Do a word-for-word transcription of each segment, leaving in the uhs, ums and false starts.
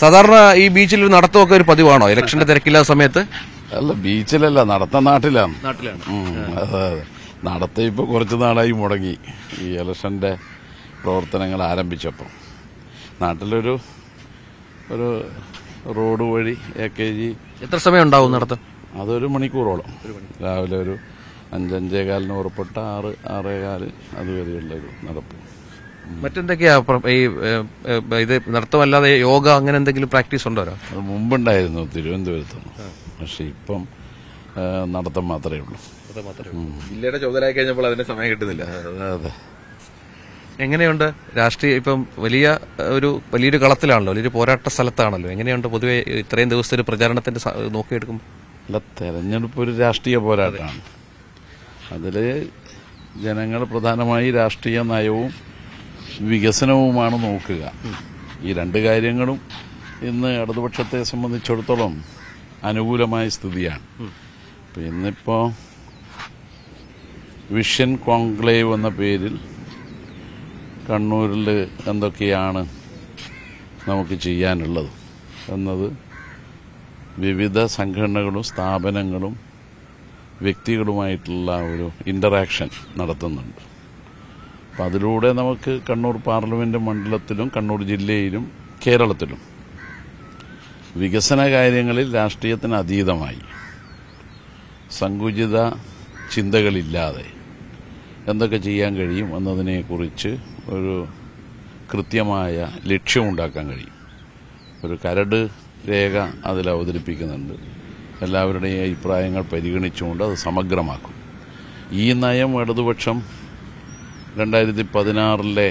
സാധാരണ ഈ ബീച്ചിൽ നടത്തമൊക്കെ ഒരു പതിവാണോ ഇലക്ഷന്റെ തിരക്കില്ലാത്ത സമയത്ത്? അല്ല, ബീച്ചിലല്ല, നടത്ത നാട്ടിലാണ്. നാട്ടിലാണ്. അതെ അതെ, നടത്ത ഇപ്പൊ കുറച്ചു നാളായി മുടങ്ങി ഈ ഇലക്ഷന്റെ പ്രവർത്തനങ്ങൾ ആരംഭിച്ചപ്പോൾ. നാട്ടിലൊരു ഒരു റോഡ് വഴി എ കെ ജി. എത്ര സമയം ഉണ്ടാവും നടത്തം? അതൊരു മണിക്കൂറോളം. രാവിലെ ഒരു അഞ്ചഞ്ചേകാലിന് പുറപ്പെട്ട ആറ് ആറേകാല് അതുവരെയുള്ള ഒരു നടപ്പ്. മറ്റെന്തൊക്കെയാ ഈ ഇത് നടത്തമല്ലാതെ യോഗ അങ്ങനെ എന്തെങ്കിലും പ്രാക്ടീസ് ഉണ്ടോ? അത് മുമ്പുണ്ടായിരുന്നു തിരുവനന്തപുരത്ത്, പക്ഷെ ഇപ്പം നടത്തം മാത്രമേ ഉള്ളൂ. ജില്ലയുടെ ചുമതലയായി കഴിഞ്ഞപ്പോൾ അതിന് സമയം കിട്ടുന്നില്ല. അതെ. എങ്ങനെയുണ്ട് രാഷ്ട്രീയ ഇപ്പം വലിയ ഒരു വലിയൊരു കളത്തിലാണല്ലോ, വലിയൊരു പോരാട്ട സ്ഥലത്താണല്ലോ. എങ്ങനെയുണ്ട് പൊതുവെ ഇത്രയും ദിവസത്തെ ഒരു പ്രചാരണത്തിന്റെ നോക്കിയെടുക്കുമ്പോൾ? അല്ല, തെരഞ്ഞെടുപ്പ് ഒരു രാഷ്ട്രീയ പോരാട്ടമാണ്. അതില് ജനങ്ങൾ പ്രധാനമായി രാഷ്ട്രീയ നയവും വികസനവുമാണ് നോക്കുക. ഈ രണ്ട് കാര്യങ്ങളും ഇന്ന് ഇടതുപക്ഷത്തെ സംബന്ധിച്ചിടത്തോളം അനുകൂലമായ സ്ഥിതിയാണ്. ഇന്നിപ്പോ വിഷൻ കോൺക്ലേവ് എന്ന പേരിൽ കണ്ണൂരിൽ എന്തൊക്കെയാണ് നമുക്ക് ചെയ്യാനുള്ളത് എന്നത് വിവിധ സംഘടനകളും സ്ഥാപനങ്ങളും വ്യക്തികളുമായിട്ടുള്ള ഒരു ഇന്ററാക്ഷൻ നടത്തുന്നുണ്ട്. അപ്പം അതിലൂടെ നമുക്ക് കണ്ണൂർ പാർലമെന്റ് മണ്ഡലത്തിലും കണ്ണൂർ ജില്ലയിലും കേരളത്തിലും വികസന കാര്യങ്ങളിൽ രാഷ്ട്രീയത്തിന് അതീതമായി സങ്കുചിത ചിന്തകളില്ലാതെ എന്തൊക്കെ ചെയ്യാൻ കഴിയും എന്നതിനെക്കുറിച്ച് ഒരു കൃത്യമായ ലക്ഷ്യമുണ്ടാക്കാൻ കഴിയും. ഒരു കരട് രേഖ അതിൽ അവതരിപ്പിക്കുന്നുണ്ട്. എല്ലാവരുടെയും അഭിപ്രായങ്ങൾ പരിഗണിച്ചുകൊണ്ട് അത് സമഗ്രമാക്കും. ഈ നയം ഇടതുപക്ഷം രണ്ടായിരത്തി പതിനാറിലെ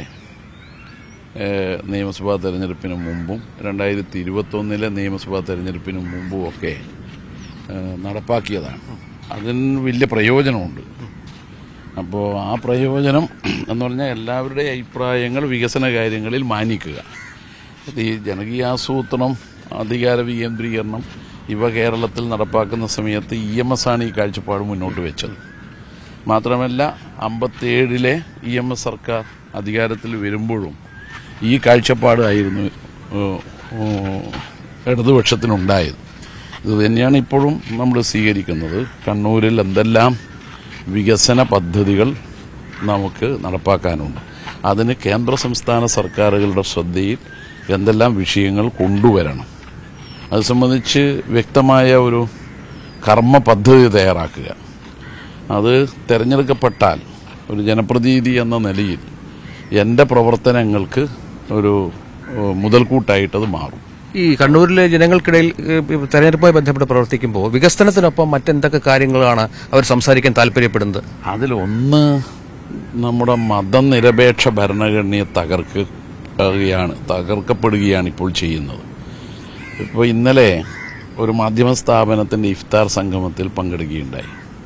നിയമസഭാ തെരഞ്ഞെടുപ്പിന് മുമ്പും രണ്ടായിരത്തി ഇരുപത്തൊന്നിലെ നിയമസഭാ തെരഞ്ഞെടുപ്പിന് മുമ്പും ഒക്കെ നടപ്പാക്കിയതാണ്. അതിന് വലിയ പ്രയോജനമുണ്ട്. അപ്പോൾ ആ പ്രയോജനം എന്ന് പറഞ്ഞാൽ എല്ലാവരുടെയും അഭിപ്രായങ്ങൾ വികസന കാര്യങ്ങളിൽ മാനിക്കുക. ഈ ജനകീയാസൂത്രണം, അധികാര വികേന്ദ്രീകരണം ഇവ കേരളത്തിൽ നടപ്പാക്കുന്ന സമയത്ത് ഇ എം എസ് ആണ് ഈ കാഴ്ചപ്പാട് മുന്നോട്ട് വെച്ചത്. മാത്രമല്ല അമ്പത്തിയേഴിലെ ഇ എം എസ് സർക്കാർ അധികാരത്തിൽ വരുമ്പോഴും ഈ കാഴ്ചപ്പാടായിരുന്നു ഇടതുപക്ഷത്തിനുണ്ടായത്. ഇത് തന്നെയാണ് ഇപ്പോഴും നമ്മൾ സ്വീകരിക്കുന്നത്. കണ്ണൂരിൽ എന്തെല്ലാം വികസന പദ്ധതികൾ നമുക്ക് നടപ്പാക്കാനുണ്ട്, അതിന് കേന്ദ്ര സംസ്ഥാന സർക്കാരുകളുടെ ശ്രദ്ധയിൽ എന്തെല്ലാം വിഷയങ്ങൾ കൊണ്ടുവരണം, അത് സംബന്ധിച്ച് വ്യക്തമായ ഒരു കർമ്മ പദ്ധതി തയ്യാറാക്കുക. അത് തിരഞ്ഞെടുക്കപ്പെട്ടാൽ ഒരു ജനപ്രതിനിധി എന്ന നിലയിൽ എൻ്റെ പ്രവർത്തനങ്ങൾക്ക് ഒരു മുതൽക്കൂട്ടായിട്ടത് മാറും. ഈ കണ്ണൂരിലെ ജനങ്ങൾക്കിടയിൽ തെരഞ്ഞെടുപ്പുമായി ബന്ധപ്പെട്ട് പ്രവർത്തിക്കുമ്പോൾ വികസനത്തിനൊപ്പം മറ്റെന്തൊക്കെ കാര്യങ്ങളാണ് അവർ സംസാരിക്കാൻ താല്പര്യപ്പെടുന്നത്? അതിലൊന്ന് നമ്മുടെ മതനിരപേക്ഷ ഭരണഘടനയെ തകർക്കുകയാണ് തകർക്കപ്പെടുകയാണ് ഇപ്പോൾ ചെയ്യുന്നത്. ഇപ്പോൾ ഇന്നലെ ഒരു മാധ്യമ സ്ഥാപനത്തിൻ്റെ ഇഫ്താർ സംഗമത്തിൽ പങ്കെടുക്കുകയുണ്ടായി.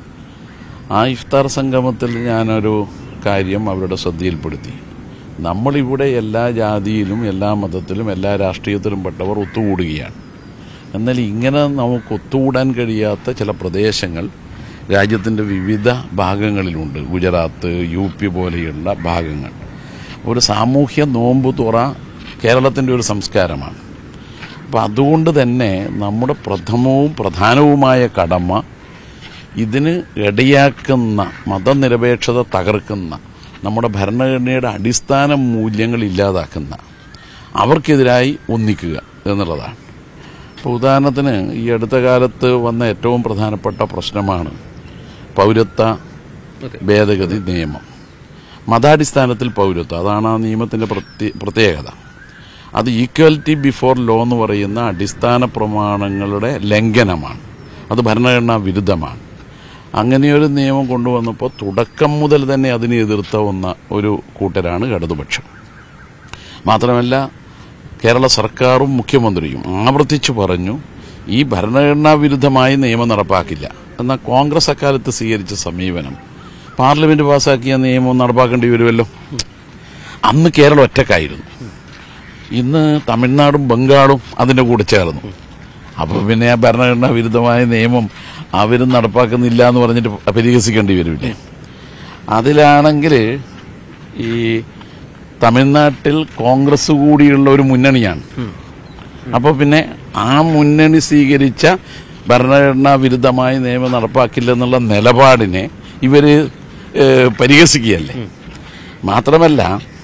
ആ ഇഫ്താർ സംഗമത്തിൽ ഞാനൊരു കാര്യം അവരുടെ ശ്രദ്ധയിൽപ്പെടുത്തി. നമ്മളിവിടെ എല്ലാ ജാതിയിലും എല്ലാ മതത്തിലും എല്ലാ രാഷ്ട്രീയത്തിലും പെട്ടവർ ഒത്തുകൂടുകയാണ്. എന്നാൽ ഇങ്ങനെ നമുക്ക് ഒത്തുകൂടാൻ കഴിയാത്ത ചില പ്രദേശങ്ങൾ രാജ്യത്തിൻ്റെ വിവിധ ഭാഗങ്ങളിലുണ്ട്. ഗുജറാത്ത്, യു പി പോലെയുള്ള ഭാഗങ്ങൾ. ഒരു സാമൂഹ്യ നോമ്പ് തുറ കേരളത്തിൻ്റെ ഒരു സംസ്കാരമാണ്. അപ്പം അതുകൊണ്ട് തന്നെ നമ്മുടെ പ്രഥമവും പ്രധാനവുമായ കടമ ഇതിന് ഇടയാക്കുന്ന മതനിരപേക്ഷത തകർക്കുന്ന നമ്മുടെ ഭരണഘടനയുടെ അടിസ്ഥാന മൂല്യങ്ങൾ ഇല്ലാതാക്കുന്ന അവർക്കെതിരായി ഒന്നിക്കുക എന്നുള്ളതാണ്. ഇപ്പോൾ ഉദാഹരണത്തിന് ഈ അടുത്ത കാലത്ത് വന്ന ഏറ്റവും പ്രധാനപ്പെട്ട പ്രശ്നമാണ് പൗരത്വ ഭേദഗതി നിയമം. മതാടിസ്ഥാനത്തിൽ പൗരത്വം, അതാണ് ആ നിയമത്തിൻ്റെ പ്രത്യേകത. അത് ഈക്വാലിറ്റി ബിഫോർ ലോ എന്ന് പറയുന്ന അടിസ്ഥാന പ്രമാണങ്ങളുടെ ലംഘനമാണ്. അത് ഭരണഘടനാ വിരുദ്ധമാണ്. അങ്ങനെയൊരു നിയമം കൊണ്ടുവന്നപ്പോൾ തുടക്കം മുതൽ തന്നെ അതിനെ എതിർത്ത വന്ന ഒരു കൂട്ടരാണ് ഇടതുപക്ഷം. മാത്രമല്ല കേരള സർക്കാരും മുഖ്യമന്ത്രിയും ആവർത്തിച്ചു പറഞ്ഞു ഈ ഭരണഘടനാ വിരുദ്ധമായി നിയമം നടപ്പാക്കില്ല. എന്നാൽ കോൺഗ്രസ് അക്കാലത്ത് സ്വീകരിച്ച സമീപനം പാർലമെന്റ് പാസാക്കിയ നിയമം നടപ്പാക്കേണ്ടി വരുമല്ലോ. അന്ന് കേരളം ഒറ്റക്കായിരുന്നു. ഇന്ന് തമിഴ്നാടും ബംഗാളും അതിൻ്റെ കൂടെ ചേർന്നു. അപ്പോൾ പിന്നെ ആ ഭരണഘടനാ വിരുദ്ധമായ നിയമം അവരും നടപ്പാക്കുന്നില്ല എന്ന് പറഞ്ഞിട്ട് പരിഹസിക്കേണ്ടി വരില്ലേ. അതിലാണെങ്കിൽ ഈ തമിഴ്നാട്ടിൽ കോൺഗ്രസ് കൂടിയുള്ള ഒരു മുന്നണിയാണ്. അപ്പോൾ പിന്നെ ആ മുന്നണി സ്വീകരിച്ച ഭരണഘടനാ വിരുദ്ധമായ നിയമം നടപ്പാക്കില്ലെന്നുള്ള നിലപാടിനെ ഇവര് പരിഹസിക്കുകയല്ലേ. മാത്രമല്ല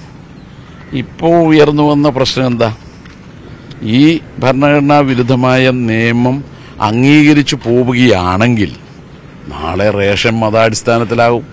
ഇപ്പോൾ ഉയർന്നു വന്ന പ്രശ്നം എന്താ, ഈ ഭരണഘടനാ വിരുദ്ധമായ നിയമം അംഗീകരിച്ചു പോവുകയാണെങ്കിൽ നാളെ റേഷൻ മതാടിസ്ഥാനത്തിലാവും.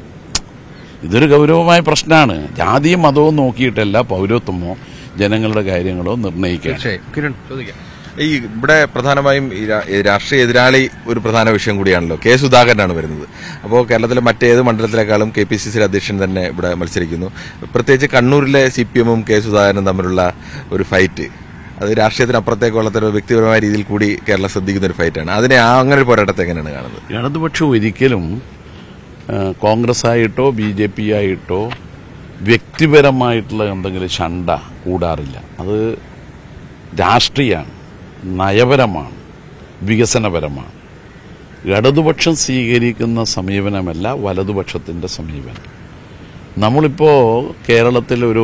ഇതൊരു ഗൗരവമായ പ്രശ്നമാണ്. ജാതിയും മതവും നോക്കിയിട്ടല്ല പൗരത്വമോ ജനങ്ങളുടെ കാര്യങ്ങളോ നിർണ്ണയിക്കുക. ഈ ഇവിടെ പ്രധാനമായും രാഷ്ട്രീയ എതിരാളി ഒരു പ്രധാന വിഷയം കൂടിയാണല്ലോ. കെ സുധാകരനാണ് വരുന്നത്. അപ്പോൾ കേരളത്തിലെ മറ്റേത് മണ്ഡലത്തിലേക്കാളും കെ പി സി സി അധ്യക്ഷൻ തന്നെ ഇവിടെ മത്സരിക്കുന്നു. പ്രത്യേകിച്ച് കണ്ണൂരിലെ സി പി എമ്മും കെ സുധാകരനും തമ്മിലുള്ള ഒരു ഫൈറ്റ്, അത് രാഷ്ട്രീയത്തിനപ്പുറത്തേക്കുള്ള വ്യക്തിപരമായ രീതിയിൽ കൂടി കേരളം ശ്രദ്ധിക്കുന്ന ഒരു ഫൈറ്റാണ്. അതിനെ ആ അങ്ങനെ ഒരു പോരാട്ടത്തെ എങ്ങനെയാണ് കാണുന്നത്? ഇടതുപക്ഷം ഒരിക്കലും കോൺഗ്രസ് ആയിട്ടോ ബി ജെ പി ആയിട്ടോ വ്യക്തിപരമായിട്ടുള്ള എന്തെങ്കിലും ശണ്ട കൂടാറില്ല. അത് രാഷ്ട്രീയമാണ്, നയപരമാണ്, വികസനപരമാണ്. ഇടതുപക്ഷം സ്വീകരിക്കുന്ന സമീപനമല്ല വലതുപക്ഷത്തിന്റെ സമീപനം. നമ്മളിപ്പോ കേരളത്തിൽ ഒരു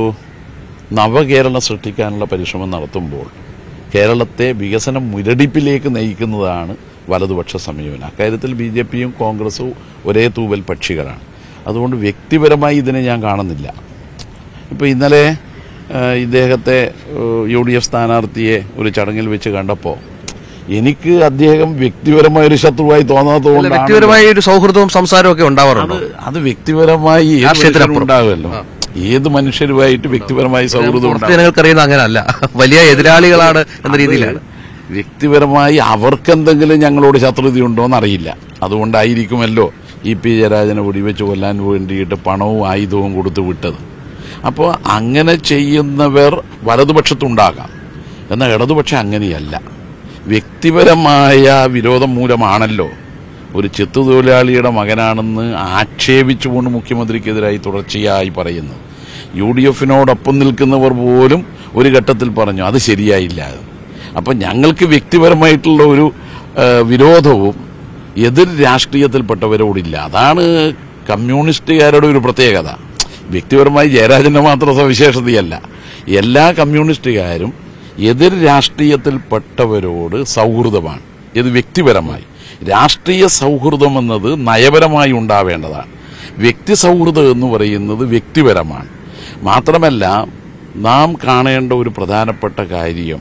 നവകേരളം സൃഷ്ടിക്കാനുള്ള പരിശ്രമം നടത്തുമ്പോൾ കേരളത്തെ വികസന മുരടിപ്പിലേക്ക് നയിക്കുന്നതാണ് വലതുപക്ഷ സമീപനം. അക്കാര്യത്തിൽ ബി ജെ പിയും കോൺഗ്രസും ഒരേ തൂവൽ പക്ഷികളാണ്. അതുകൊണ്ട് വ്യക്തിപരമായി ഇതിനെ ഞാൻ കാണുന്നില്ല. ഇപ്പൊ ഇന്നലെ ഇദ്ദേഹത്തെ യു ഡി എഫ് സ്ഥാനാർത്ഥിയെ ഒരു ചടങ്ങിൽ വെച്ച് കണ്ടപ്പോൾ എനിക്ക് അദ്ദേഹം വ്യക്തിപരമായ ഒരു ശത്രുവായി തോന്നാത്തതുകൊണ്ട് വ്യക്തിപരമായ ഒരു സൗഹൃദവും സംസാരവും ഒക്കെ ഉണ്ടാവാറുണ്ട്. അത് വ്യക്തിപരമായി ഉണ്ടാകുമല്ലോ. ഏത് മനുഷ്യരുമായിട്ട് വ്യക്തിപരമായി സൗഹൃദം ജനങ്ങൾക്കറിയുന്ന അങ്ങനല്ല, വലിയ എതിരാളികളാണ് എന്ന രീതിയിലാണ്. വ്യക്തിപരമായി അവർക്കെന്തെങ്കിലും ഞങ്ങളോട് ശത്രുതയുണ്ടോന്ന് അറിയില്ല. അതുകൊണ്ടായിരിക്കുമല്ലോ ഇ പി ജയരാജനെ വെടിവെച്ച് കൊല്ലാൻ വേണ്ടിയിട്ട് പണവും ആയുധവും കൊടുത്തു വിട്ടത്. അപ്പോൾ അങ്ങനെ ചെയ്യുന്നവർ വലതുപക്ഷത്തുണ്ടാകാം, എന്നാൽ ഇടതുപക്ഷം അങ്ങനെയല്ല. വ്യക്തിപരമായ വിരോധം മൂലമാണല്ലോ ഒരു ചെത്തുതൊഴിലാളിയുടെ മകനാണെന്ന് ആക്ഷേപിച്ചുകൊണ്ട് മുഖ്യമന്ത്രിക്കെതിരായി തുടർച്ചയായി പറയുന്നത്. യു ഡി എഫിനോടൊപ്പം നിൽക്കുന്നവർ പോലും ഒരു ഘട്ടത്തിൽ പറഞ്ഞു അത് ശരിയായില്ല. അപ്പം ഞങ്ങൾക്ക് വ്യക്തിപരമായിട്ടുള്ള ഒരു വിരോധവും എതിർ രാഷ്ട്രീയത്തിൽപ്പെട്ടവരോടില്ല. അതാണ് കമ്മ്യൂണിസ്റ്റുകാരുടെ ഒരു പ്രത്യേകത. വ്യക്തിപരമായി ജയരാജന്റെ മാത്രം സവിശേഷതയല്ല, എല്ലാ കമ്മ്യൂണിസ്റ്റുകാരും എതിർ രാഷ്ട്രീയത്തിൽപ്പെട്ടവരോട് സൗഹൃദമാണ്. ഇത് വ്യക്തിപരമായി. രാഷ്ട്രീയ സൗഹൃദം എന്നത് നയപരമായി ഉണ്ടാവേണ്ടതാണ്. വ്യക്തി സൗഹൃദം എന്ന് പറയുന്നത് വ്യക്തിപരമാണ്. മാത്രമല്ല നാം കാണേണ്ട ഒരു പ്രധാനപ്പെട്ട കാര്യം,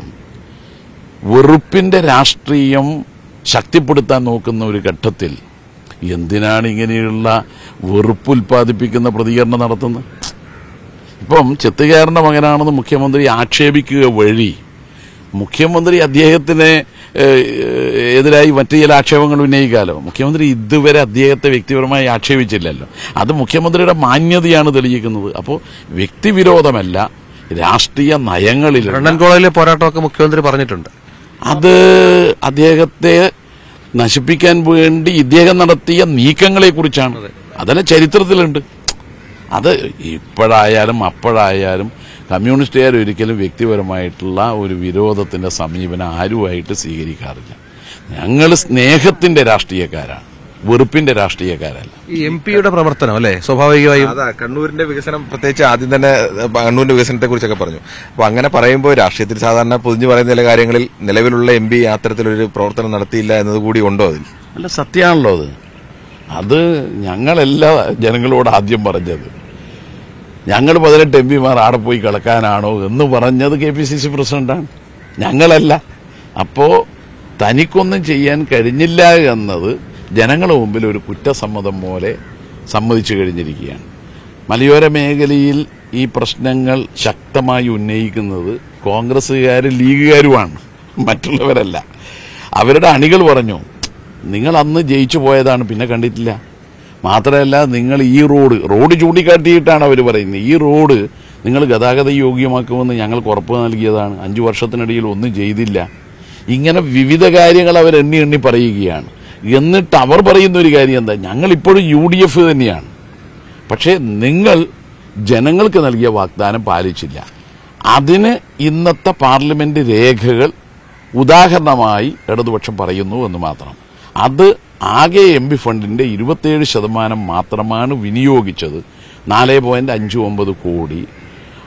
വെറുപ്പിന്റെ രാഷ്ട്രീയം ശക്തിപ്പെടുത്താൻ നോക്കുന്ന ഒരു ഘട്ടത്തിൽ എന്തിനാണ് ഇങ്ങനെയുള്ള വെറുപ്പ് ഉൽപ്പാദിപ്പിക്കുന്ന പ്രതികരണം നടത്തുന്നത്? ഇപ്പം ചെത്തുകാരന്റെ മകനാണെന്ന് മുഖ്യമന്ത്രി ആക്ഷേപിക്കുക വഴി മുഖ്യമന്ത്രി അദ്ദേഹത്തിന് എതിരായി മറ്റു ചില ആക്ഷേപങ്ങൾ ഉന്നയിക്കാലോ. മുഖ്യമന്ത്രി ഇതുവരെ അദ്ദേഹത്തെ വ്യക്തിപരമായി ആക്ഷേപിച്ചില്ലല്ലോ. അത് മുഖ്യമന്ത്രിയുടെ മാന്യതയാണ് തെളിയിക്കുന്നത്. അപ്പോൾ വ്യക്തിവിരോധമല്ല, രാഷ്ട്രീയ നയങ്ങളിൽ കോളേജിലെ പോരാട്ടമൊക്കെ മുഖ്യമന്ത്രി പറഞ്ഞിട്ടുണ്ട്. അത് അദ്ദേഹത്തെ നശിപ്പിക്കാൻ വേണ്ടി ഇദ്ദേഹം നടത്തിയ നീക്കങ്ങളെ കുറിച്ചാണ്. അതെല്ലാം ചരിത്രത്തിലുണ്ട്. അത് ഇപ്പോഴായാലും അപ്പോഴായാലും കമ്മ്യൂണിസ്റ്റുകാർ ഒരിക്കലും വ്യക്തിപരമായിട്ടുള്ള ഒരു വിരോധത്തിന്റെ സമീപനം ആരുമായിട്ട് സ്വീകരിക്കാറില്ല. ഞങ്ങൾ സ്നേഹത്തിന്റെ രാഷ്ട്രീയക്കാരാണ്, വെറുപ്പിന്റെ രാഷ്ട്രീയക്കാരല്ല. ഈ എം പിയുടെ പ്രവർത്തനം അല്ലെ സ്വാഭാവികമായും അതാ കണ്ണൂരിന്റെ വികസനം, പ്രത്യേകിച്ച് ആദ്യം തന്നെ കണ്ണൂരിന്റെ വികസനത്തെ കുറിച്ചൊക്കെ പറഞ്ഞു. അപ്പൊ അങ്ങനെ പറയുമ്പോൾ രാഷ്ട്രീയത്തിൽ സാധാരണ പൊതിഞ്ഞു പറയുന്ന ചില കാര്യങ്ങളിൽ നിലവിലുള്ള എം പി അത്തരത്തിലൊരു പ്രവർത്തനം നടത്തിയില്ല എന്നതുകൂടി ഉണ്ടോ അതിൽ? അല്ല, സത്യമാണല്ലോ അത്. അത് ഞങ്ങളെല്ലാ ജനങ്ങളോട് ആദ്യം പറഞ്ഞത്, ഞങ്ങൾ പതിനെട്ട് എം പിമാർ ആടെ പോയി കളക്കാനാണോ എന്ന് പറഞ്ഞത് കെ പി സി സി പ്രസിഡന്റാണ്, ഞങ്ങളല്ല. അപ്പോ തനിക്കൊന്നും ചെയ്യാൻ കഴിഞ്ഞില്ല എന്നത് ജനങ്ങളുടെ മുമ്പിൽ ഒരു കുറ്റസമ്മതം പോലെ സമ്മതിച്ചു കഴിഞ്ഞിരിക്കുകയാണ്. മലയോര മേഖലയിൽ ഈ പ്രശ്നങ്ങൾ ശക്തമായി ഉന്നയിക്കുന്നത് കോൺഗ്രസുകാരും ലീഗുകാരുമാണ്, മറ്റുള്ളവരല്ല. അവരുടെ അണികൾ പറഞ്ഞു നിങ്ങൾ അന്ന് ജയിച്ചു പോയതാണ്, പിന്നെ കണ്ടിട്ടില്ല. മാത്രമല്ല നിങ്ങൾ ഈ റോഡ് റോഡ് ചൂണ്ടിക്കാട്ടിയിട്ടാണ് അവർ പറയുന്നത്, ഈ റോഡ് നിങ്ങൾ ഗതാഗത യോഗ്യമാക്കുമെന്ന് ഞങ്ങൾക്ക് ഉറപ്പ് നൽകിയതാണ്, അഞ്ചു വർഷത്തിനിടയിൽ ഒന്നും ചെയ്തില്ല. ഇങ്ങനെ വിവിധ കാര്യങ്ങൾ അവർ എണ്ണി എണ്ണി പറയുകയാണ്. എന്നിട്ട് അവർ പറയുന്ന ഒരു കാര്യം എന്താ, ഞങ്ങൾ ഇപ്പോഴും യു ഡി എഫ് തന്നെയാണ്, പക്ഷേ നിങ്ങൾ ജനങ്ങൾക്ക് നൽകിയ വാഗ്ദാനം പാലിച്ചില്ല. അതിന് ഇന്നത്തെ പാർലമെന്റ് രേഖകൾ ഉദാഹരണമായി ഇടതുപക്ഷം പറയുന്നു എന്ന് മാത്രം. അത് ആകെ എം പി ഫണ്ടിന്റെ ഇരുപത്തിയേഴ് ശതമാനം മാത്രമാണ് വിനിയോഗിച്ചത്. നാല് പോയിന്റ് അഞ്ച് ഒമ്പത് കോടി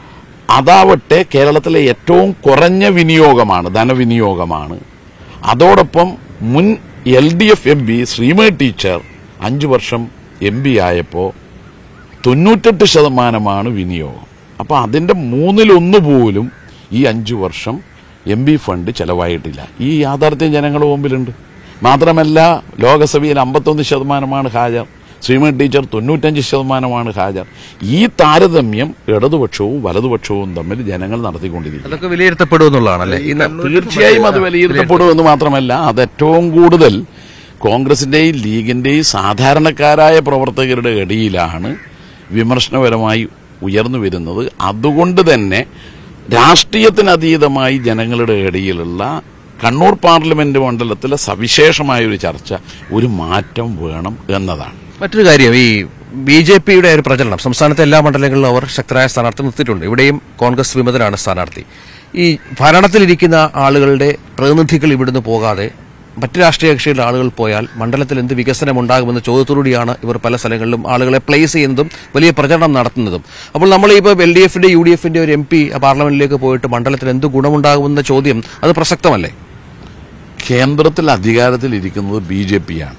അതാവട്ടെ കേരളത്തിലെ ഏറ്റവും കുറഞ്ഞ വിനിയോഗമാണ്, ധനവിനിയോഗമാണ്. അതോടൊപ്പം മുൻ L D F M P Sreemathi teacher അഞ്ചു വർഷം എം പി ആയപ്പോൾ തൊണ്ണൂറ്റെട്ട് ശതമാനമാണ് വിനിയോഗം. അപ്പോൾ അതിന്റെ മൂന്നിലൊന്ന് പോലും ഈ അഞ്ചു വർഷം എം പി ഫണ്ട് ചെലവായിട്ടില്ല. ഈ യാഥാർത്ഥ്യം ജനങ്ങളുടെ മുമ്പിലുണ്ട്. മാത്രമല്ല ലോകസഭയിൽ അമ്പത്തൊന്ന് ശതമാനമാണ് ഹാജർ, ശ്രീമതി ടീച്ചർ തൊണ്ണൂറ്റഞ്ച് ശതമാനമാണ് ഹാജർ. ഈ താരതമ്യം ഇടതുപക്ഷവും വലതുപക്ഷവും തമ്മിൽ ജനങ്ങൾ നടത്തിക്കൊണ്ടിരിക്കുന്നു. അതൊക്കെ വിലയിരുത്തപ്പെടുമെന്നുള്ളതാണല്ലേ? തീർച്ചയായും അത് വിലയിരുത്തപ്പെടുമെന്ന് മാത്രമല്ല, അത് ഏറ്റവും കൂടുതൽ കോൺഗ്രസിന്റെയും ലീഗിന്റെയും സാധാരണക്കാരായ പ്രവർത്തകരുടെ ഇടയിലാണ് വിമർശനപരമായി ഉയർന്നു വരുന്നത്. അതുകൊണ്ട് തന്നെ രാഷ്ട്രീയത്തിനതീതമായി ജനങ്ങളുടെ ഇടയിലുള്ള കണ്ണൂർ പാർലമെന്റ് മണ്ഡലത്തിലെ സവിശേഷമായ ഒരു ചർച്ച, ഒരു മാറ്റം വേണം എന്നതാണ്. മറ്റൊരു കാര്യം, ഈ ബി ജെ പിയുടെ ഒരു പ്രചരണം സംസ്ഥാനത്തെ എല്ലാ മണ്ഡലങ്ങളിലും അവർ ശക്തരായ സ്ഥാനാർത്ഥി നിർത്തിയിട്ടുണ്ട്. ഇവിടെയും കോൺഗ്രസ് വിമതനാണ് സ്ഥാനാർത്ഥി. ഈ ഭരണത്തിലിരിക്കുന്ന ആളുകളുടെ പ്രതിനിധികൾ ഇവിടുന്ന് പോകാതെ മറ്റ് രാഷ്ട്രീയ കക്ഷികളുടെ ആളുകൾ പോയാൽ മണ്ഡലത്തിൽ എന്ത് വികസനം ഉണ്ടാകുമെന്ന ചോദ്യത്തോടുകൂടിയാണ് ഇവർ പല സ്ഥലങ്ങളിലും ആളുകളെ പ്ലേസ് ചെയ്യുന്നതും വലിയ പ്രചരണം നടത്തുന്നതും. അപ്പോൾ നമ്മൾ ഇപ്പോൾ എൽ ഡി എഫിന്റെ യു ഡി എഫിന്റെ ഒരു എം പി പാർലമെന്റിലേക്ക് പോയിട്ട് മണ്ഡലത്തിൽ എന്ത് ഗുണമുണ്ടാകുമെന്ന ചോദ്യം അത് പ്രസക്തമല്ലേ? കേന്ദ്രത്തിൽ അധികാരത്തിൽ ഇരിക്കുന്നത് ബി ജെ പിയാണ്.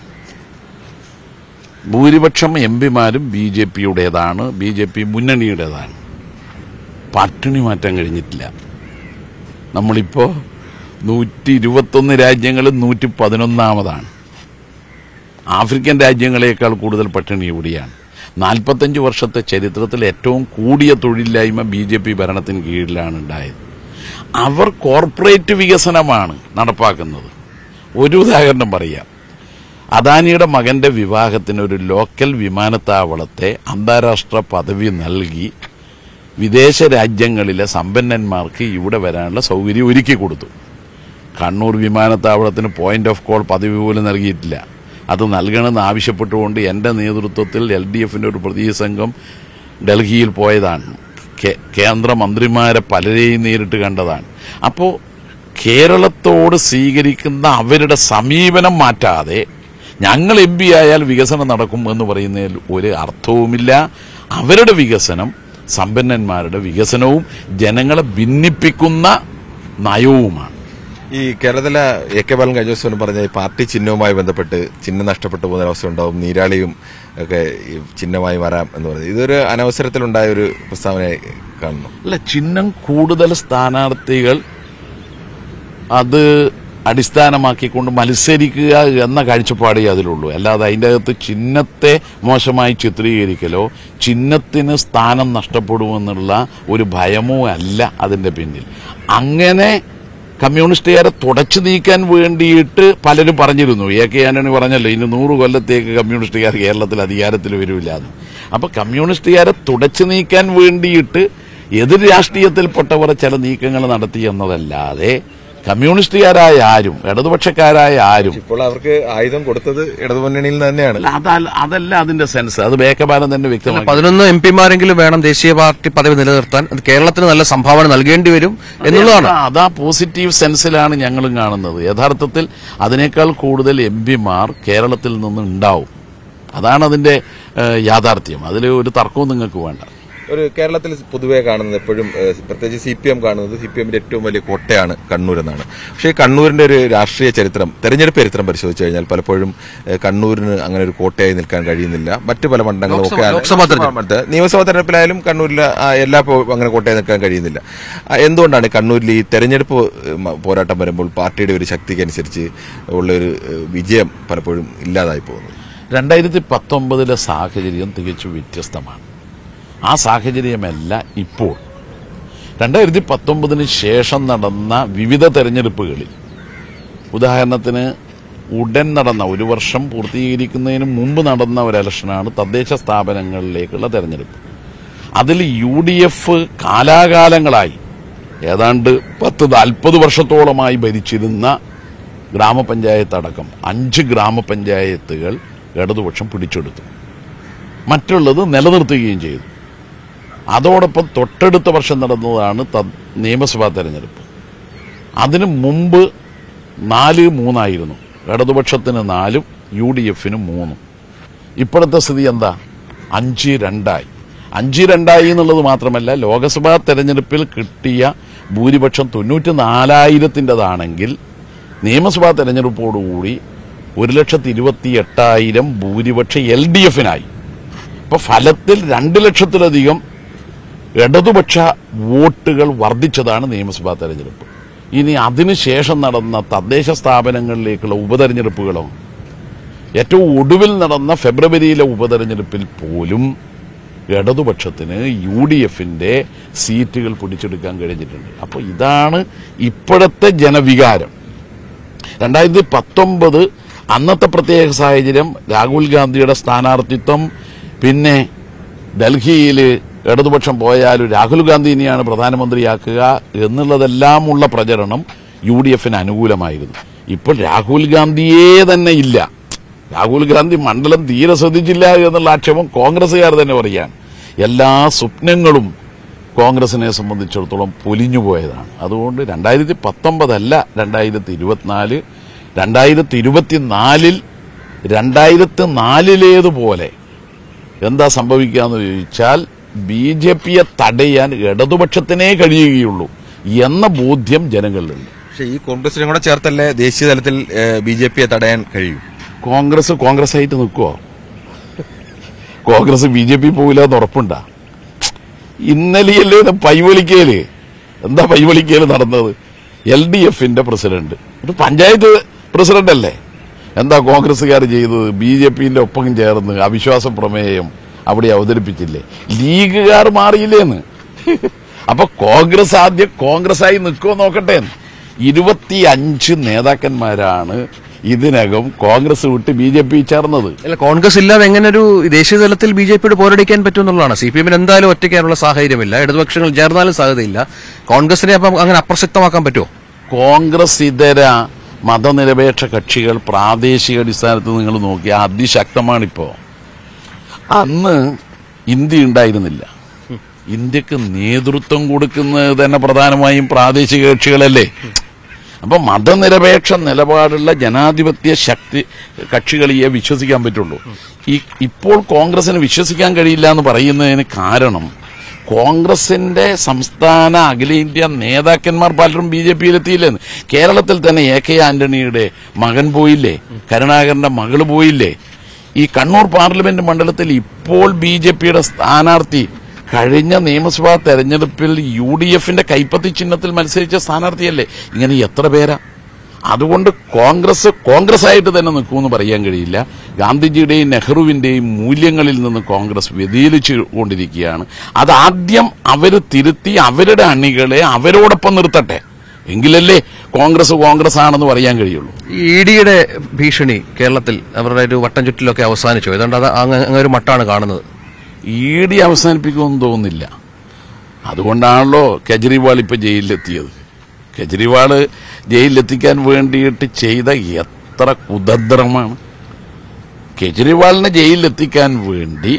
ഭൂരിപക്ഷം എം പിമാരും ബി ജെ പിയുടേതാണ്, ബി ജെ പി മുന്നണിയുടേതാണ്. പട്ടിണി മാറ്റാൻ കഴിഞ്ഞിട്ടില്ല. നമ്മളിപ്പോ നൂറ്റി ഇരുപത്തൊന്ന് രാജ്യങ്ങളിൽ നൂറ്റി പതിനൊന്നാമതാണ്. ആഫ്രിക്കൻ രാജ്യങ്ങളെക്കാൾ കൂടുതൽ പട്ടിണി ഇവിടെയാണ്. നാൽപ്പത്തഞ്ച് വർഷത്തെ ചരിത്രത്തിൽ ഏറ്റവും കൂടിയ തൊഴിലില്ലായ്മ ബി ജെ പി ഭരണത്തിന് കീഴിലാണ് ഉണ്ടായത്. അവർ കോർപ്പറേറ്റ് വികസനമാണ് നടപ്പാക്കുന്നത്. ഒരു ഉദാഹരണം പറയാം. അദാനിയുടെ മകന്റെ വിവാഹത്തിന് ഒരു ലോക്കൽ വിമാനത്താവളത്തെ അന്താരാഷ്ട്ര പദവി നൽകി വിദേശ രാജ്യങ്ങളിലെ സമ്പന്നന്മാർക്ക് ഇവിടെ വരാനുള്ള സൗകര്യം ഒരുക്കി കൊടുത്തു. കണ്ണൂർ വിമാനത്താവളത്തിന് പോയിന്റ് ഓഫ് കോൾ പദവി പോലും നൽകിയിട്ടില്ല. അത് നൽകണമെന്ന് ആവശ്യപ്പെട്ടുകൊണ്ട് എന്റെ നേതൃത്വത്തിൽ എൽ ഡി എഫിന്റെ ഒരു പ്രതിനിധി സംഘം ഡൽഹിയിൽ പോയതാണ്. കേന്ദ്രമന്ത്രിമാരെ പലരെയും നേരിട്ട് കണ്ടതാണ്. അപ്പോൾ കേരളത്തോട് സ്വീകരിക്കുന്ന അവരുടെ സമീപനം മാറ്റാതെ ഞങ്ങൾ എം പി ആയാൽ വികസനം നടക്കും എന്ന് പറയുന്നതിൽ ഒരു അർത്ഥവുമില്ല. അവരുടെ വികസനം സമ്പന്നന്മാരുടെ വികസനവും ജനങ്ങളെ ഭിന്നിപ്പിക്കുന്ന നയവുമാണ്. ഈ കേരളത്തിലെ എ കെ ബാലൻ കഴിഞ്ഞ ദിവസം പറഞ്ഞ ഈ പാർട്ടി ചിഹ്നവുമായി ബന്ധപ്പെട്ട് ചിഹ്നം നഷ്ടപ്പെട്ടു പോകുന്ന അവസ്ഥ ഉണ്ടാവും, നീരാളിയും ഒക്കെ ചിഹ്നമായി വരാം എന്ന് പറയുന്നത് ഇതൊരു അനവസരത്തിലുണ്ടായ ഒരു പ്രസ്താവനയായി കാണുന്നു. അല്ല, ചിഹ്നം കൂടുതൽ സ്ഥാനാർത്ഥികൾ അത് അടിസ്ഥാനമാക്കിക്കൊണ്ട് മത്സരിക്കുക എന്ന കാഴ്ചപ്പാടേ അതിലുള്ളൂ. അല്ലാതെ അതിൻ്റെ അകത്ത് ചിഹ്നത്തെ മോശമായി ചിത്രീകരിക്കലോ ചിഹ്നത്തിന് സ്ഥാനം നഷ്ടപ്പെടുമെന്നുള്ള ഒരു ഭയമോ അല്ല അതിന്റെ പിന്നിൽ. അങ്ങനെ കമ്മ്യൂണിസ്റ്റുകാരെ തുടച്ചു നീക്കാൻ വേണ്ടിയിട്ട് പലരും പറഞ്ഞിരുന്നു. എ കെ ആന്റണി പറഞ്ഞല്ലോ ഇനി നൂറ് കൊല്ലത്തേക്ക് കമ്മ്യൂണിസ്റ്റുകാർ കേരളത്തിൽ അധികാരത്തിൽ വരില്ല എന്ന്. അപ്പൊ കമ്മ്യൂണിസ്റ്റുകാരെ തുടച്ചു നീക്കാൻ വേണ്ടിയിട്ട് എതിർ രാഷ്ട്രീയത്തിൽപ്പെട്ടവർ ചില നീക്കങ്ങൾ നടത്തി എന്നതല്ലാതെ കമ്മ്യൂണിസ്റ്റുകാരായ ആരും ഇടതുപക്ഷക്കാരായ ആരും ഇപ്പോൾ അവർക്ക് ആയുധം കൊടുത്തത് ഇടതുമുന്നണിയിൽ തന്നെയാണ്. അതല്ല അതിന്റെ സെൻസ്. അത് ബേക്കബാലൻ തന്നെ വ്യക്തമാണ്. പതിനൊന്ന് എം പിമാരെങ്കിലും വേണം ദേശീയ പാർട്ടി പദവി നിലനിർത്താൻ. അത് കേരളത്തിന് നല്ല സംഭാവന നൽകേണ്ടി വരും എന്നുള്ളതാണ്. അതാ പോസിറ്റീവ് സെൻസിലാണ് ഞങ്ങളും കാണുന്നത്. യഥാർത്ഥത്തിൽ അതിനേക്കാൾ കൂടുതൽ എം പിമാർ കേരളത്തിൽ നിന്ന് ഉണ്ടാവും. അതാണ് അതിന്റെ യാഥാർത്ഥ്യം. അതിൽ ഒരു തർക്കവും നിങ്ങൾക്ക് വേണ്ട. ഒരു കേരളത്തിൽ പൊതുവെ കാണുന്നത് എപ്പോഴും പ്രത്യേകിച്ച് സി പി എം കാണുന്നത് സി പി എമ്മിന്റെ ഏറ്റവും വലിയ കോട്ടയാണ് കണ്ണൂർ എന്നാണ്. പക്ഷേ കണ്ണൂരിന്റെ ഒരു രാഷ്ട്രീയ ചരിത്രം, തെരഞ്ഞെടുപ്പ് ചരിത്രം പരിശോധിച്ചു കഴിഞ്ഞാൽ പലപ്പോഴും കണ്ണൂരിന് അങ്ങനെ ഒരു കോട്ടയായി നിൽക്കാൻ കഴിയുന്നില്ല. മറ്റു പല മണ്ഡലങ്ങളും ഒക്കെ നിയമസഭാ തെരഞ്ഞെടുപ്പിലായാലും കണ്ണൂരിൽ എല്ലാ അങ്ങനെ കോട്ടയായി നിൽക്കാൻ കഴിയുന്നില്ല. എന്തുകൊണ്ടാണ് കണ്ണൂരിൽ ഈ തെരഞ്ഞെടുപ്പ് പോരാട്ടം വരുമ്പോൾ പാർട്ടിയുടെ ഒരു ശക്തിക്കനുസരിച്ച് ഉള്ള ഒരു വിജയം പലപ്പോഴും ഇല്ലാതായി പോകുന്നത്? രണ്ടായിരത്തി പത്തൊമ്പതിലെ സാഹചര്യം തികച്ചും വ്യത്യസ്തമാണ്. ആ സാഹചര്യമല്ല ഇപ്പോൾ. രണ്ടായിരത്തി പത്തൊമ്പതിന് ശേഷം നടന്ന വിവിധ തെരഞ്ഞെടുപ്പുകളിൽ, ഉദാഹരണത്തിന് ഉടൻ നടന്ന ഒരു വർഷം പൂർത്തീകരിക്കുന്നതിന് മുമ്പ് നടന്ന ഒരു ഇലക്ഷനാണ് തദ്ദേശ സ്ഥാപനങ്ങളിലേക്കുള്ള തെരഞ്ഞെടുപ്പ്. അതിൽ യു ഡി എഫ് കാലാകാലങ്ങളായി ഏതാണ്ട് പത്ത് നാൽപ്പത് വർഷത്തോളമായി ഭരിച്ചിരുന്ന ഗ്രാമപഞ്ചായത്ത് അടക്കം അഞ്ച് ഗ്രാമപഞ്ചായത്തുകൾ ഇടതുപക്ഷം പിടിച്ചെടുത്തു. മറ്റുള്ളത് നിലനിർത്തുകയും ചെയ്തു. അതോടൊപ്പം തൊട്ടടുത്ത വർഷം നടന്നതാണ് നിയമസഭാ തെരഞ്ഞെടുപ്പ്. അതിനു മുമ്പ് നാല് മൂന്നായിരുന്നു. ഇടതുപക്ഷത്തിന് നാലും യു ഡി എഫിന് മൂന്നും. ഇപ്പോഴത്തെ സ്ഥിതി എന്താ? അഞ്ച് രണ്ടായി. അഞ്ച് രണ്ടായി എന്നുള്ളത് മാത്രമല്ല, ലോക്സഭാ തെരഞ്ഞെടുപ്പിൽ കിട്ടിയ ഭൂരിപക്ഷം തൊണ്ണൂറ്റി നാലായിരത്തിൻ്റെതാണെങ്കിൽ നിയമസഭാ തെരഞ്ഞെടുപ്പോടുകൂടി ഒരു ലക്ഷത്തി ഇരുപത്തി എട്ടായിരം ഭൂരിപക്ഷം എൽ ഡി എഫിനായി. ഇപ്പൊ ഫലത്തിൽ രണ്ട് ലക്ഷത്തിലധികം ഇടതുപക്ഷ വോട്ടുകൾ വർദ്ധിച്ചതാണ് നിയമസഭാ തെരഞ്ഞെടുപ്പ്. ഇനി അതിനുശേഷം നടന്ന തദ്ദേശ സ്ഥാപനങ്ങളിലേക്കുള്ള ഉപതെരഞ്ഞെടുപ്പുകളോ, ഏറ്റവും ഒടുവിൽ നടന്ന ഫെബ്രുവരിയിലെ ഉപതെരഞ്ഞെടുപ്പിൽ പോലും ഇടതുപക്ഷത്തിന് യു ഡി എഫിന്റെ സീറ്റുകൾ പിടിച്ചെടുക്കാൻ കഴിഞ്ഞിട്ടുണ്ട്. അപ്പോൾ ഇതാണ് ഇപ്പോഴത്തെ ജനവികാരം. രണ്ടായിരത്തി പത്തൊമ്പത് അന്നത്തെ പ്രത്യേക സാഹചര്യം, രാഹുൽ ഗാന്ധിയുടെ സ്ഥാനാർത്ഥിത്വം, പിന്നെ ഡൽഹിയിൽ ഇടതുപക്ഷം പോയാലും രാഹുൽ ഗാന്ധിനെയാണ് പ്രധാനമന്ത്രിയാക്കുക എന്നുള്ളതെല്ലാമുള്ള പ്രചരണം യു ഡി എഫിന് അനുകൂലമായിരുന്നു. ഇപ്പോൾ രാഹുൽ ഗാന്ധിയേ തന്നെ ഇല്ല. രാഹുൽ ഗാന്ധി മണ്ഡലം തീരെ ശ്രദ്ധിച്ചില്ല എന്നുള്ള ആക്ഷേപം കോൺഗ്രസുകാർ തന്നെ പറയാൻ. എല്ലാ സ്വപ്നങ്ങളും കോൺഗ്രസിനെ സംബന്ധിച്ചിടത്തോളം പൊലിഞ്ഞുപോയതാണ്. അതുകൊണ്ട് രണ്ടായിരത്തി പത്തൊമ്പതല്ല രണ്ടായിരത്തി ഇരുപത്തിനാല് രണ്ടായിരത്തി ഇരുപത്തിനാലിൽ രണ്ടായിരത്തി നാലിലേതുപോലെ എന്താ സംഭവിക്കാന്ന് ചോദിച്ചാൽ ബി ജെ പിയെ തടയാൻ ഇടതുപക്ഷത്തിനേ കഴിയുകയുള്ളൂ എന്ന ബോധ്യം ജനങ്ങളിലുണ്ട്. പക്ഷേ ഈ കോൺഗ്രസിനെ കൂടെ ചേർത്തല്ലേ ദേശീയ തലത്തിൽ ബി ജെ പിയെ തടയാൻ കഴിയും? കോൺഗ്രസ് കോൺഗ്രസ് ആയിട്ട് നിൽക്കുവോ? കോൺഗ്രസ് ബി ജെ പി പോകില്ല എന്ന് ഉറപ്പുണ്ടാ? ഇന്നലെയല്ലേ പൈവളിക്കയില്, എന്താ പൈവളിക്കയില് നടന്നത്? എൽ ഡി എഫിന്റെ പ്രസിഡന്റ്, ഒരു പഞ്ചായത്ത് പ്രസിഡന്റ് അല്ലേ, എന്താ കോൺഗ്രസുകാർ ചെയ്തത്? ബി ജെ പിന്റെ ഒപ്പം ചേർന്ന് അവിശ്വാസ പ്രമേയം അവിടെ അവതരിപ്പിച്ചില്ലേ? ലീഗുകാർ മാറിയില്ലേന്ന്. അപ്പൊ കോൺഗ്രസ് ആദ്യം കോൺഗ്രസ് ആയി നിൽക്കുമോ നോക്കട്ടെ. ഇരുപത്തി അഞ്ച് നേതാക്കന്മാരാണ് ഇതിനകം കോൺഗ്രസ് വിട്ട് ബി ജെ പി ചേർന്നത്. അല്ല, കോൺഗ്രസ് ഇല്ലാതെ എങ്ങനെ ഒരു ദേശീയ തലത്തിൽ ബി ജെ പിയോട് പോരടിക്കാൻ പറ്റുമെന്നുള്ളതാണ്. സി പി എമ്മിന് എന്തായാലും ഒറ്റയ്ക്കാനുള്ള സാഹചര്യമില്ല, ഇടതുപക്ഷങ്ങൾ ചേർന്നാലും സാധ്യതയില്ല. കോൺഗ്രസിനെ അപ്പം അങ്ങനെ അപ്രസക്തമാക്കാൻ പറ്റുമോ? കോൺഗ്രസ് ഇതര മതനിരപേക്ഷ കക്ഷികൾ പ്രാദേശിക അടിസ്ഥാനത്തിൽ നിങ്ങൾ നോക്കിയാൽ അതിശക്തമാണിപ്പോ. അന്ന് ഇന്ത്യ ഉണ്ടായിരുന്നില്ല. ഇന്ത്യക്ക് നേതൃത്വം കൊടുക്കുന്നത് തന്നെ പ്രധാനമായും പ്രാദേശിക കക്ഷികളല്ലേ. അപ്പൊ മതനിരപേക്ഷ നിലപാടുള്ള ജനാധിപത്യ ശക്തി കക്ഷികളെയേ വിശ്വസിക്കാൻ പറ്റുള്ളൂ. ഈ ഇപ്പോൾ കോൺഗ്രസിന് വിശ്വസിക്കാൻ കഴിയില്ല എന്ന് പറയുന്നതിന് കാരണം കോൺഗ്രസിന്റെ സംസ്ഥാന അഖിലേന്ത്യാ നേതാക്കന്മാർ പലരും ബി ജെ പിയിലെത്തിയില്ലെന്ന്. കേരളത്തിൽ തന്നെ എ കെ ആന്റണിയുടെ മകൻ പോയില്ലേ, കരുണാകരന്റെ മകള് പോയില്ലേ. ഈ കണ്ണൂർ പാർലമെന്റ് മണ്ഡലത്തിൽ ഇപ്പോൾ ബി ജെ പിയുടെ സ്ഥാനാർത്ഥി കഴിഞ്ഞ നിയമസഭാ തെരഞ്ഞെടുപ്പിൽ യു ഡി എഫിന്റെ കൈപ്പത്തി ചിഹ്നത്തിൽ മത്സരിച്ച സ്ഥാനാർത്ഥിയല്ലേ. ഇങ്ങനെ എത്ര പേരാ? അതുകൊണ്ട് കോൺഗ്രസ് കോൺഗ്രസ് ആയിട്ട് തന്നെ നിൽക്കുമെന്ന് പറയാൻ കഴിയില്ല. ഗാന്ധിജിയുടെയും നെഹ്റുവിന്റെയും മൂല്യങ്ങളിൽ നിന്ന് കോൺഗ്രസ് വ്യതിചലിച്ചു കൊണ്ടിരിക്കുകയാണ്. അതാദ്യം അവര് തിരുത്തി അവരുടെ അണികളെ അവരോടൊപ്പം നിർത്തട്ടെ, എങ്കിലല്ലേ കോൺഗ്രസ് കോൺഗ്രസ് ആണെന്ന് പറയാൻ കഴിയുള്ളൂ. ഇ ഡിയുടെ ഭീഷണി കേരളത്തിൽ അവരുടെ ഒരു വട്ടം ചുറ്റിലൊക്കെ അവസാനിച്ചു. ഏതാണ്ട് അത് അങ്ങനെ ഒരു മട്ടാണ് കാണുന്നത്. ഇ ഡി അവസാനിപ്പിക്കുമെന്ന് തോന്നുന്നില്ല. അതുകൊണ്ടാണല്ലോ കെജ്രിവാൾ ഇപ്പൊ ജയിലിലെത്തിയത്. കെജ്രിവാള് ജയിലിലെത്തിക്കാൻ വേണ്ടിയിട്ട് ചെയ്ത എത്ര കുതന്ത്രമാണ്. കെജ്രിവാളിനെ ജയിലിലെത്തിക്കാൻ വേണ്ടി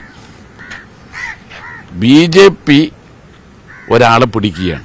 ബി ജെ പി ഒരാളെ പിടിക്കുകയാണ്,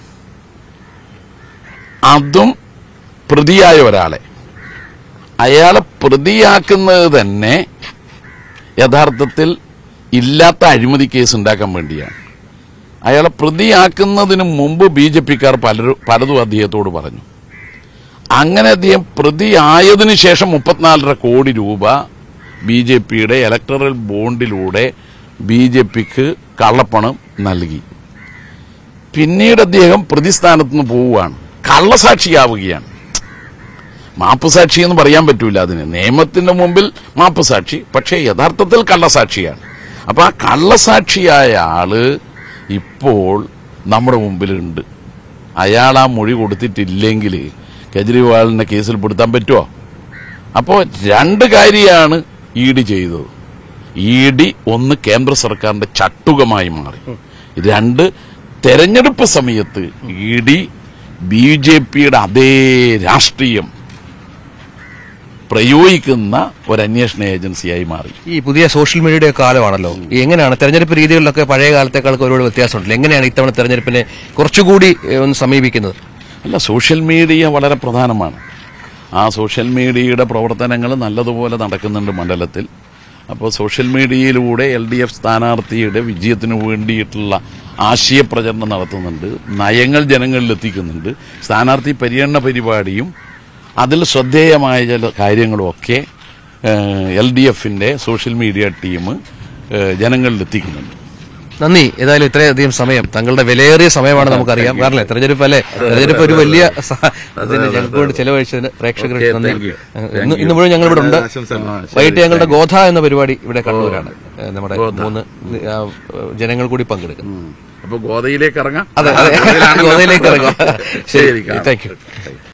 അതും പ്രതിയായ ഒരാളെ. അയാളെ പ്രതിയാക്കുന്നത് തന്നെ യഥാർത്ഥത്തിൽ ഇല്ലാത്ത അഴിമതി കേസ് ഉണ്ടാക്കാൻ വേണ്ടിയാണ്. അയാളെ പ്രതിയാക്കുന്നതിന് മുമ്പ് ബി ജെ പിക്കാർ പലരും പലതും അദ്ദേഹത്തോട് പറഞ്ഞു. അങ്ങനെ അദ്ദേഹം പ്രതിയായതിനു ശേഷം മുപ്പത്തിനാലര കോടി രൂപ ബി ജെ പിയുടെ ഇലക്ടറൽ ബോണ്ടിലൂടെ ബി ജെ പിക്ക് കള്ളപ്പണം നൽകി. പിന്നീട് അദ്ദേഹം പ്രതിസ്ഥാനത്ത് നിന്ന് പോവുകയാണ്, കള്ളസാക്ഷിയാവുകയാണ്. മാപ്പുസാക്ഷി എന്ന് പറയാൻ പറ്റൂല അതിന്, നിയമത്തിന്റെ മുമ്പിൽ മാപ്പുസാക്ഷി, പക്ഷേ യഥാർത്ഥത്തിൽ കള്ളസാക്ഷിയാണ്. അപ്പൊ ആ കള്ളസാക്ഷിയായ ആള് ഇപ്പോൾ നമ്മുടെ മുമ്പിലുണ്ട്. അയാൾ ആ മൊഴി കൊടുത്തിട്ടില്ലെങ്കിൽ കെജ്രിവാളിനെ കേസിൽ പെടുത്താൻ പറ്റുമോ? അപ്പോൾ രണ്ട് കാര്യമാണ് ഇ ഡി ചെയ്തത്. ഇ ഡി ഒന്ന് കേന്ദ്ര സർക്കാരിന്റെ ചട്ടുകമായി മാറി, രണ്ട് തെരഞ്ഞെടുപ്പ് സമയത്ത് ഇ ഡി ബി ജെ പിയുടെ അതേ രാഷ്ട്രീയം പ്രയോഗിക്കുന്ന ഒരു അന്വേഷണ ഏജൻസിയായി മാറി. ഈ പുതിയ സോഷ്യൽ മീഡിയയുടെ കാലമാണല്ലോ. എങ്ങനെയാണ് തെരഞ്ഞെടുപ്പ് രീതികളിലൊക്കെ പഴയ കാലത്തേക്കാൾക്ക് ഒരുപാട് വ്യത്യാസമുണ്ടല്ലോ. എങ്ങനെയാണ് ഇത്തവണ തെരഞ്ഞെടുപ്പിനെ കുറച്ചുകൂടി ഒന്ന് സമീപിക്കുന്നത്? അല്ല, സോഷ്യൽ മീഡിയ വളരെ പ്രധാനമാണ്. ആ സോഷ്യൽ മീഡിയയുടെ പ്രവർത്തനങ്ങൾ നല്ലതുപോലെ നടക്കുന്നുണ്ട് മണ്ഡലത്തിൽ. അപ്പോൾ സോഷ്യൽ മീഡിയയിലൂടെ എൽ ഡി എഫ് സ്ഥാനാർത്ഥിയുടെ വിജയത്തിന് വേണ്ടിയിട്ടുള്ള ആശയപ്രചരണം നടത്തുന്നുണ്ട്, നയങ്ങൾ ജനങ്ങളിൽ എത്തിക്കുന്നുണ്ട്. സ്ഥാനാർത്ഥി പര്യടന പരിപാടിയും അതിൽ ശ്രദ്ധേയമായ ചില കാര്യങ്ങളും ഒക്കെ എൽ ഡി എഫിന്റെ സോഷ്യൽ മീഡിയ ടീം ജനങ്ങളിൽ എത്തിക്കുന്നുണ്ട്. നന്ദി. ഏതായാലും ഇത്രയധികം സമയം, താങ്കളുടെ വിലയേറിയ സമയമാണ് നമുക്കറിയാം. കാരണം തെരഞ്ഞെടുപ്പ് അല്ലേ, തെരഞ്ഞെടുപ്പ് ഒരു വലിയ അതിന് ഞങ്ങൾക്ക് വേണ്ടി ചെലവഴിച്ചതിന് പ്രേക്ഷകർക്ക് നന്ദി. ഇന്ന് ഇന്ന് മുഴുവൻ ഞങ്ങൾ ഇവിടെ ഉണ്ട്. വൈകിട്ട് ഞങ്ങളുടെ ഗോധ എന്ന പരിപാടി ഇവിടെ കണ്ണൂരാണ്. നമ്മുടെ മൂന്ന് ജനങ്ങൾ കൂടി പങ്കെടുക്കുന്നു. അപ്പൊ ഗോതയിലേക്ക് ഇറങ്ങാം. അതെ അതെ, ഗോധയിലേക്ക് ഇറങ്ങാം. ശരി, താങ്ക് യു.